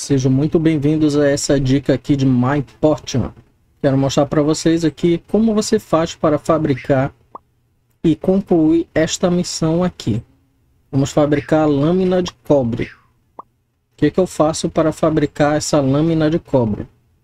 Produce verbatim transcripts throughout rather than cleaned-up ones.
sejam muito bem-vindos a essa dica aqui de MyPortion. Quero mostrar para vocês aqui como você faz para fabricar e concluir esta missão aqui. Vamos fabricar a lâmina de cobre. O que, que eu faço para fabricar essa lâmina de cobre?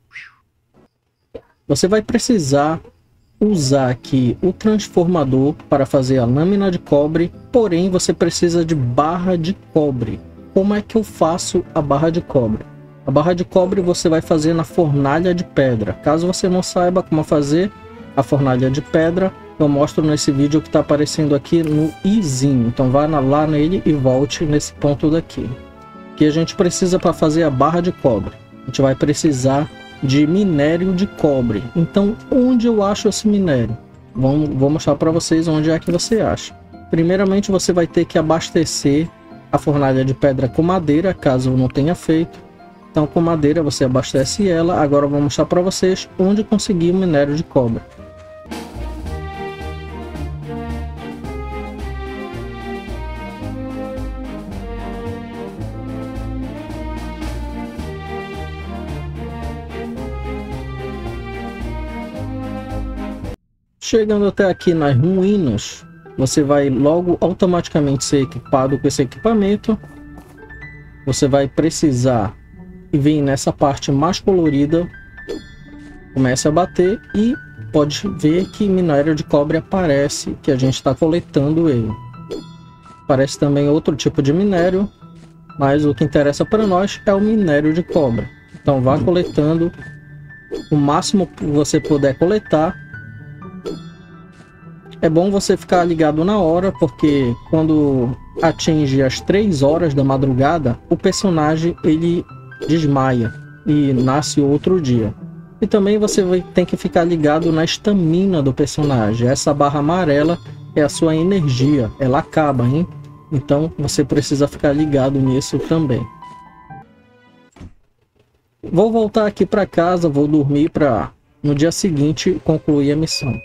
Você vai precisar usar aqui o transformador para fazer a lâmina de cobre, porém você precisa de barra de cobre. Como é que eu faço a barra de cobre? A barra de cobre você vai fazer na fornalha de pedra. Caso você não saiba como fazer a fornalha de pedra, eu mostro nesse vídeo que está aparecendo aqui no izinho. Então vá lá nele e volte nesse ponto daqui. Que a gente precisa para fazer a barra de cobre. A gente vai precisar de minério de cobre. Então onde eu acho esse minério? Vou, vou mostrar para vocês onde é que você acha. Primeiramente você vai ter que abastecer a fornalha de pedra com madeira, caso não tenha feito. Então com madeira você abastece ela. Agora eu vou mostrar para vocês onde conseguir o minério de cobre. Chegando até aqui nas ruínas, você vai logo automaticamente ser equipado com esse equipamento. Você vai precisar vir nessa parte mais colorida, comece a bater e pode ver que minério de cobre aparece, que a gente está coletando ele. Aparece também outro tipo de minério, mas o que interessa para nós é o minério de cobre. Então vá coletando o máximo que você puder coletar. É bom você ficar ligado na hora, porque quando atinge as três horas da madrugada, o personagem ele desmaia e nasce outro dia. E também você vai ter que ficar ligado na estamina do personagem. Essa barra amarela é a sua energia, ela acaba, hein? Então você precisa ficar ligado nisso também. Vou voltar aqui para casa, vou dormir para no dia seguinte concluir a missão.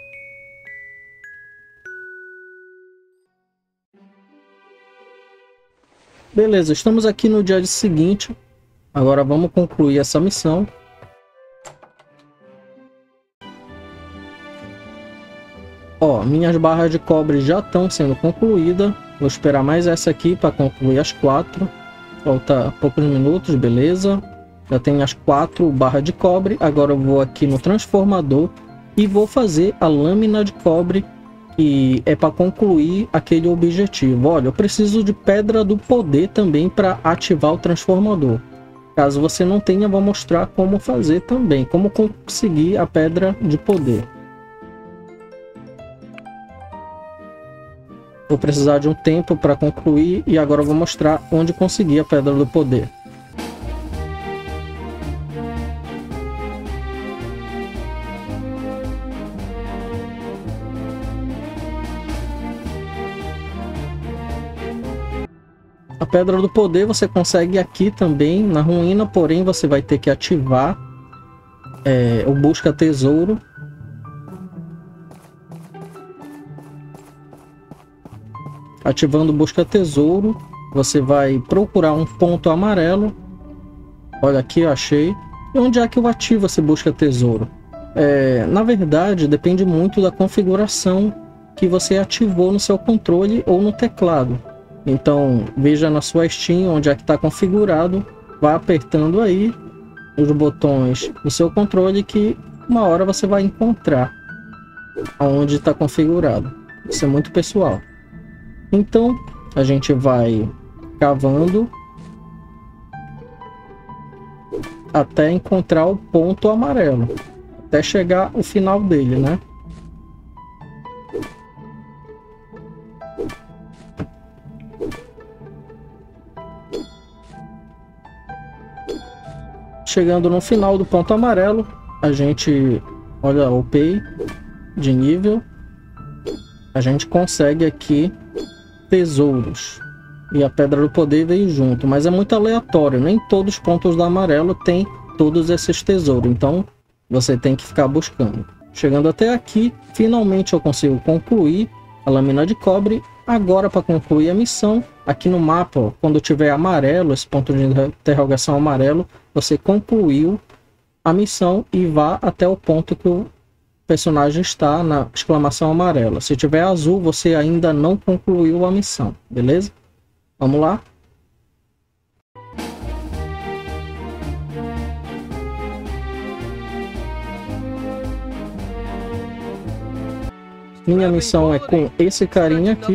Beleza, estamos aqui no dia seguinte. Agora vamos concluir essa missão. Ó, minhas barras de cobre já estão sendo concluídas. Vou esperar mais essa aqui para concluir as quatro. Falta poucos minutos, beleza. Já tenho as quatro barras de cobre. Agora eu vou aqui no transformador e vou fazer a lâmina de cobre, que é para concluir aquele objetivo. Olha, eu preciso de pedra do poder também para ativar o transformador. Caso você não tenha, vou mostrar como fazer também, como conseguir a pedra de poder. Vou precisar de um tempo para concluir e agora eu vou mostrar onde conseguir a pedra do poder. A pedra do poder você consegue aqui também na ruína, porém você vai ter que ativar é, o busca tesouro. Ativando o busca tesouro, você vai procurar um ponto amarelo. Olha aqui, eu achei. E onde é que eu ativo esse busca tesouro? É, na verdade, depende muito da configuração que você ativou no seu controle ou no teclado. Então veja na sua Steam onde é que está configurado, vá apertando aí os botões do seu controle que uma hora você vai encontrar aonde está configurado. Isso é muito pessoal. Então a gente vai cavando até encontrar o ponto amarelo, até chegar o final dele, né? Chegando no final do ponto amarelo, a gente olha o upei de nível, a gente consegue aqui tesouros e a pedra do poder veio junto, mas é muito aleatório, nem todos os pontos do amarelo tem todos esses tesouros, então você tem que ficar buscando. Chegando até aqui, finalmente eu consigo concluir a lâmina de cobre. Agora, para concluir a missão, Aqui no mapa, ó, quando tiver amarelo, esse ponto de interrogação amarelo, você concluiu a missão e vá até o ponto que o personagem está na exclamação amarela. Se tiver azul, você ainda não concluiu a missão, beleza? Vamos lá? Minha missão é com esse carinha aqui.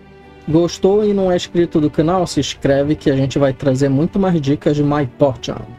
Gostou e não é inscrito do canal? Se inscreve que a gente vai trazer muito mais dicas de MyPortion.